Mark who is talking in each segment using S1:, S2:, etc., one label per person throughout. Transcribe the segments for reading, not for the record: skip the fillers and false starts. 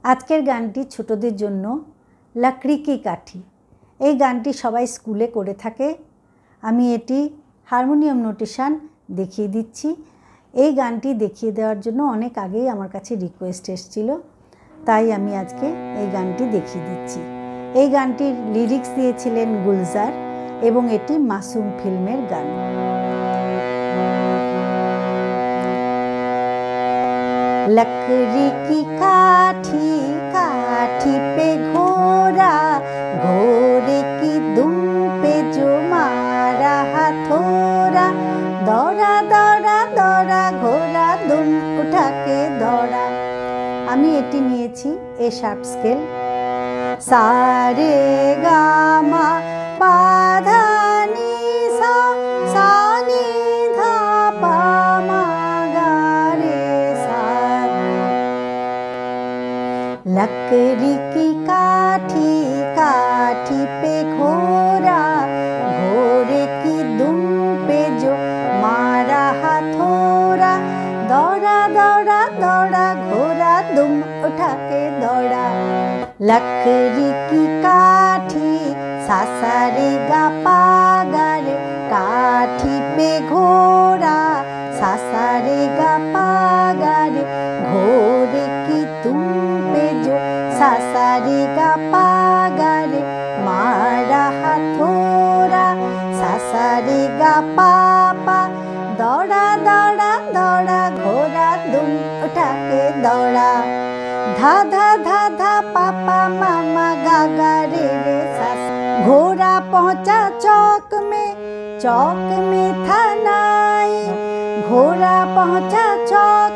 S1: आजकेर गानटी छोटोदेर जोन्नो लकड़ी की काठी। এই গানটি সবাই স্কুলে করে থাকে। আমি এটি হারমোনিয়াম নোটেশন দেখিয়ে দিচ্ছি। এই গানটি দেখিয়ে দেওয়ার জন্য অনেক আগেই আমার কাছে রিকোয়েস্ট এসেছিল, তাই আমি আজকে এই গানটি দেখিয়ে দিচ্ছি। এই গানটির লিরিক্স দিয়েছিলেন গুলজার এবং এটি মাসুম ফিল্মের গান। लकड़ी की काठी काठी पे घोड़ा, घोड़े की दुम पे जो मारा हथौड़ा, दौड़ा दौड़ा दौड़ा घोड़ा दुम उठा के दौड़ा। আমি এটি নিয়েছি এ শার্প স্কেল। সা রে গা মা পা ধা নি সা, সা নি ধা পা মা গা রে सा। लकड़ी की काठी काठी पे घोड़ा, घोड़े की दुम पे जो मारा हथौड़ा, दौड़ा दौड़ा दौड़ा घोड़ा दुम उठा के दौड़ा। लकड़ी की काठी सा सा रे गा पा गा रे, काठी पे घोड़ा सा सा रे गा पा गा रे, घोड़े की दुम पे जो सा सा रे गा पा गा रे, मारा हथौड़ा सा सा रे गा पा पा, दौड़ा दौड़ा दौड़ा घोड़ा दुम उठा के दौड़ा। धा धा धा धा पापा मामा गा गा रे रे सा। घोड़ा पहुंचा चौक में था नाई, घोड़ा पहुंचा चौक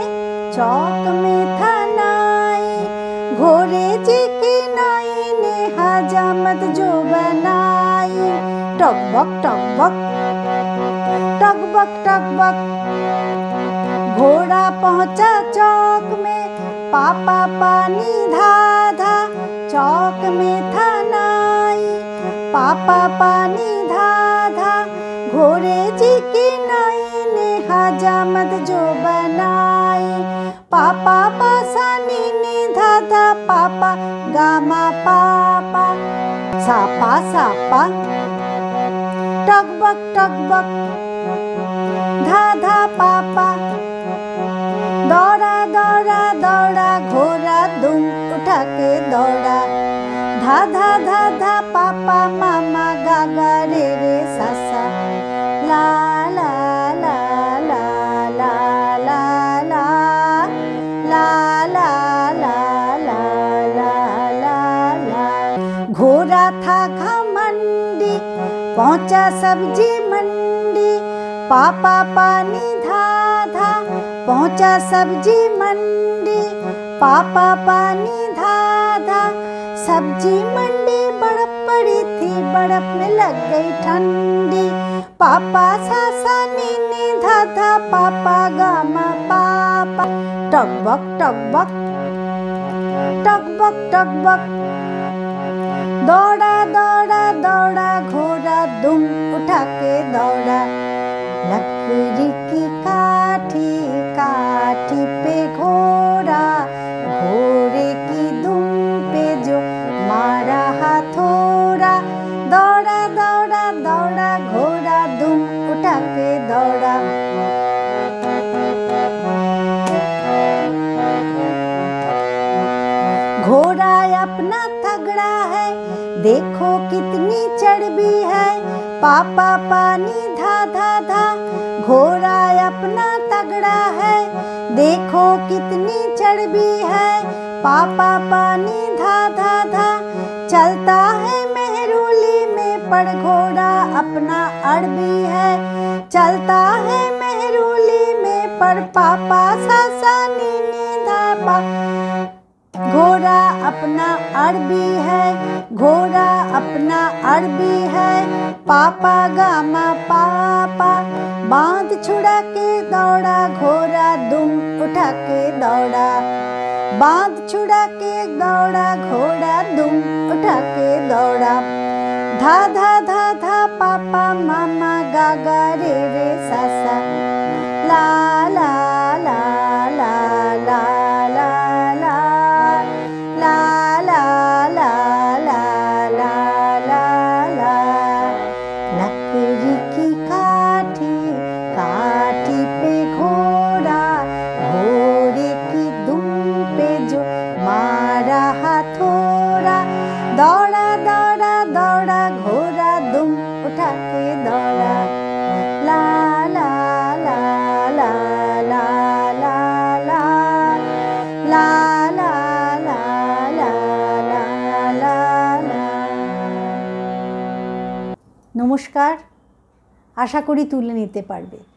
S1: में था नाई, घोड़े जी की नाई ने हजामत जो बनाई। टक बक टक बक टक बक टक बक। घोड़ा पहुंचा चौक में, पापा पानी धा धा, चौक में था नाई, पापा पानी धा धा, घोड़े जी की नाई ने हजामत जो बनाई। पापा पासा नी नी धा धा, पापा गामा पापा, सापा सापा, टक बक धा धा पापा, दौड़ा दौड़ा दौड़ा घोड़ा दुम उठा के दौड़ा। धा धा धा धा पापा मामा गा गा रे रे सा सा। ला ला ला ला ला ला ला ला ला ला ला ला ला ला। घोड़ा था घमंडी पहुंचा सब्जी मंडी, पापा पानी धा धा, पहुंचा सब्जी मंडी, पापा पानी धा धा। सब्जी मंडी बर्फ पड़ी थी, बर्फ में लग गई ठंडी, पापा सा सा नी नी धा धा, पापा गामा पापा। टक बक टक बक टक बक टक बक, दौड़ा दौड़ा दौड़ा घोड़ा दुम उठा के दौड़ा। लकड़ी की काठी काठी पे घोड़ा, घोड़े की दुम पे जो मारा हथौड़ा, दौड़ा दौड़ा दौड़ा घोड़ा दुम उठा के दौड़ा। घोड़ा अपना तगड़ा है, देखो कितनी चर्बी है, पापा पानी धा धा धा, घोड़ा अपना तगड़ा है, देखो कितनी चर्बी है, पापा पानी धा धा धा। चलता है मेहरूली में पर घोड़ा अपना अड़बी है, चलता है मेहरूली में पर पापा सा सा नी नी धा पा। घोड़ा अपना अरबी है, घोड़ा अपना अरबी है, पापा गामा पापा। बांध छुड़ा के दौड़ा घोड़ा दुम उठा के दौड़ा, बांध छुड़ा के दौड़ा घोड़ा दुम उठा के दौड़ा। धा धा धा धा पापा मामा गा गा रे रे सा सा। ला ला ला ला ला ला ला दौड़ा, घोड़ा दुम उठा के दौड़ा। ला ला ला ला ला ला ला ला ला ला ला ला ला ला। নমস্কার, আশা করি তুলে নিতে পারবে।